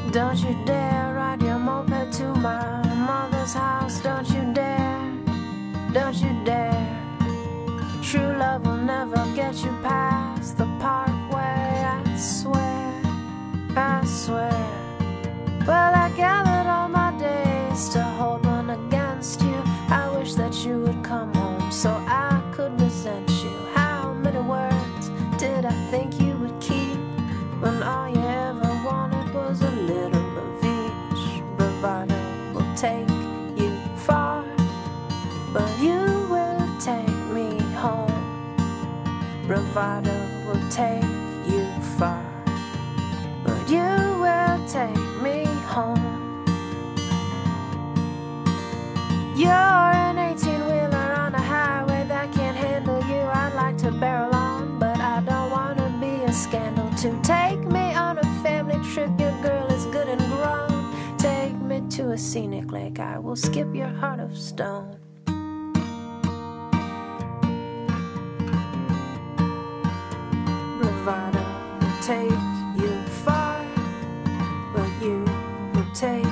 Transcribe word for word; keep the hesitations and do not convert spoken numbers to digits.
Don't you dare ride your moped to my mother's house. Don't you dare, don't you dare. True love will never get you past the parkway, I swear, I swear. Well, I gathered all my days to hold one against you. I wish that you would come home so I could resent you. How many words did I think you would keep when all you ever wanted was a little of each? Bravado will take you far, but you will take me home. Bravado will take you far, but you will take me home. You're an eighteen-wheeler on a highway that can't handle you. I'd like to barrel on, but I don't want to be a scandal. To take me on a family trip, your girl is good and grown. Take me to a scenic lake, I will skip your heart of stone. Bravado will take you far, but you will take